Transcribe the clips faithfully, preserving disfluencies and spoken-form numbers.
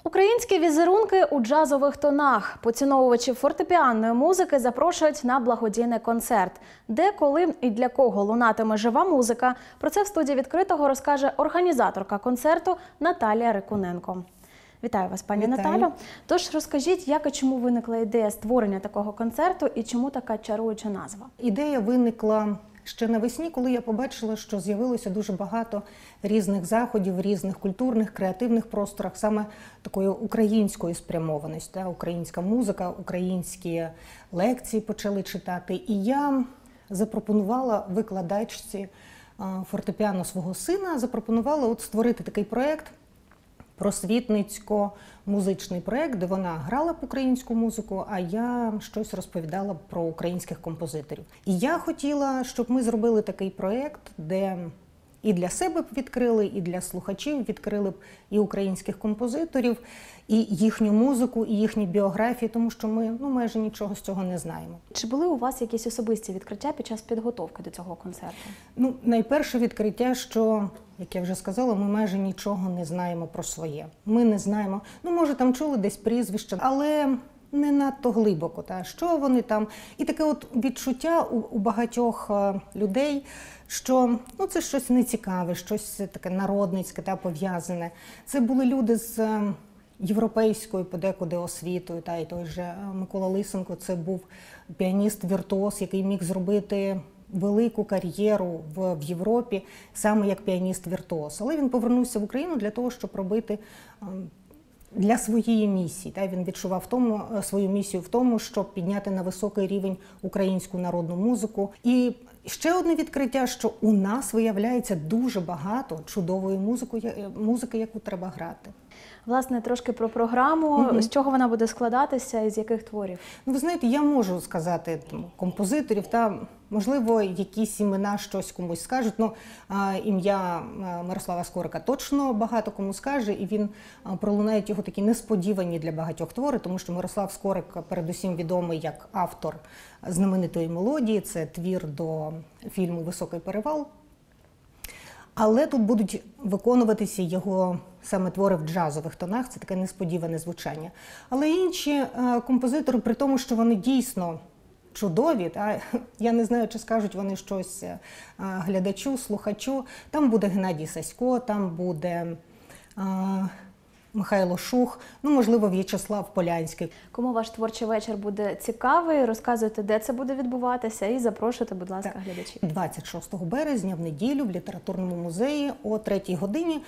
Українські візерунки у джазових тонах. Поціновувачів фортепіанної музики запрошують на благодійний концерт. Де, коли і для кого лунатиме жива музика – про це в студії «Відкритого» розкаже організаторка концерту Наталія Рикуненко. Вітаю вас, пані Вітаю. Наталю. Тож розкажіть, як і чому виникла ідея створення такого концерту і чому така чаруюча назва? Ідея виникла ще навесні, коли я побачила, що з'явилося дуже багато різних заходів, в різних культурних, креативних просторах, саме такої української спрямованості. Українська музика, українські лекції почали читати. І я запропонувала викладачці фортепіано свого сина, запропонувала от створити такий проєкт, просвітницько-музичний проєкт, де вона грала б українську музику, а я щось розповідала про українських композиторів. І я хотіла, щоб ми зробили такий проєкт, де і для себе б відкрили, і для слухачів відкрили б і українських композиторів, і їхню музику, і їхні біографії, тому що ми ну, майже нічого з цього не знаємо. Чи були у вас якісь особисті відкриття під час підготовки до цього концерту? Ну, найперше відкриття, що, як я вже сказала, ми майже нічого не знаємо про своє. Ми не знаємо, ну, може, там чули десь прізвище, але не надто глибоко, та, що вони там. І таке от відчуття у, у багатьох е, людей, що ну, це щось нецікаве, щось таке народницьке та пов'язане. Це були люди з е, європейською подекуди освітою, та, і той же Микола Лисенко, це був піаніст-віртуоз, який міг зробити велику кар'єру в, в Європі, саме як піаніст-віртуоз. Але він повернувся в Україну для того, щоб робити е, для своєї місії. Та, він відчував тому, свою місію в тому, щоб підняти на високий рівень українську народну музику. І ще одне відкриття, що у нас виявляється дуже багато чудової музики, музики, яку треба грати. Власне, трошки про програму. Угу. З чого вона буде складатися і з яких творів? Ну, ви знаєте, я можу сказати там, композиторів, та, можливо, якісь імена щось комусь скажуть. Ну, ім'я Мирослава Скорика точно багато кому скаже, і він пролунають його такі несподівані для багатьох твори, тому що Мирослав Скорик передусім відомий як автор знаменитої мелодії, це твір до фільму «Високий перевал». Але тут будуть виконуватися його саме твори в джазових тонах, це таке несподіване звучання. Але інші композитори, при тому, що вони дійсно чудові, та, я не знаю, чи скажуть вони щось глядачу, слухачу, там буде Геннадій Сасько, там буде а, Михайло Шух, ну, можливо, В'ячеслав Полянський. Кому ваш творчий вечір буде цікавий, розказуйте, де це буде відбуватися, і запрошуйте, будь ласка, так. глядачів. двадцять шостого березня в неділю в літературному музеї о третій годині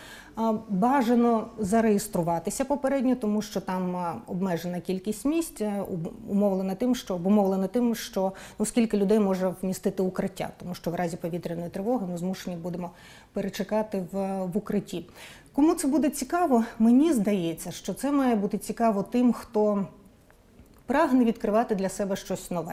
бажано зареєструватися попередньо, тому що там обмежена кількість місць, умовлена тим, що, обумовлена тим, що ну, скільки людей може вмістити укриття, тому що в разі повітряної тривоги ми змушені будемо перечекати в, в укритті. Кому це буде цікаво? Мені здається, що це має бути цікаво тим, хто прагне відкривати для себе щось нове.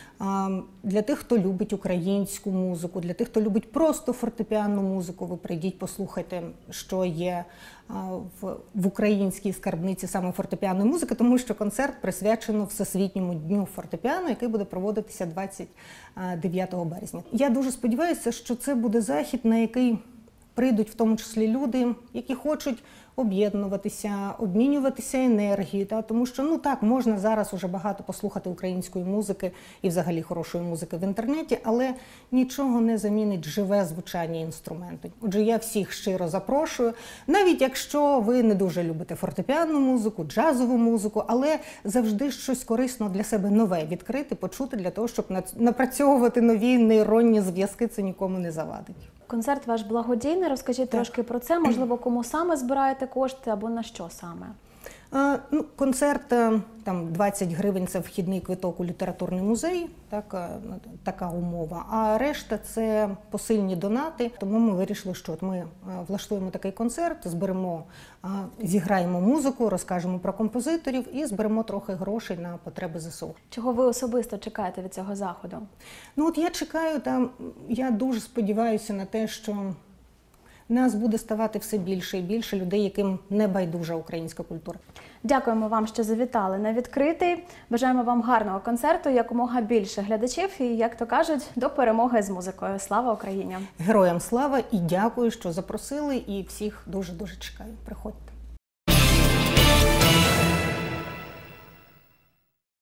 Для тих, хто любить українську музику, для тих, хто любить просто фортепіанну музику, ви прийдіть, послухайте, що є в, в українській скарбниці саме фортепіанної музики, тому що концерт присвячено Всесвітньому дню фортепіано, який буде проводитися двадцять дев'ятого березня. Я дуже сподіваюся, що це буде захід, на який прийдуть в тому числі люди, які хочуть об'єднуватися, обмінюватися енергією, та, тому що, ну так, можна зараз уже багато послухати української музики і взагалі хорошої музики в інтернеті, але нічого не замінить живе звучання інструменту. Отже, я всіх щиро запрошую, навіть якщо ви не дуже любите фортепіанну музику, джазову музику, але завжди щось корисно для себе нове відкрити, почути, для того, щоб напрацьовувати нові нейронні зв'язки, це нікому не завадить. Концерт ваш благодійний, розкажіть так. трошки про це, можливо, кому саме збираєте кошти або на що саме? А, ну, концерт, там двадцять гривень – це вхідний квиток у літературний музей, так, така умова, а решта – це посильні донати, тому ми вирішили, що от ми влаштуємо такий концерт, зберемо, зіграємо музику, розкажемо про композиторів і зберемо трохи грошей на потреби зе се у. Чого ви особисто чекаєте від цього заходу? Ну от я чекаю, там, я дуже сподіваюся на те, що нас буде ставати все більше і більше людей, яким не байдужа українська культура. Дякуємо вам, що завітали на відкритий. Бажаємо вам гарного концерту, якомога більше глядачів і, як то кажуть, до перемоги з музикою. Слава Україні! Героям слава і дякую, що запросили, і всіх дуже-дуже чекаю. Приходьте.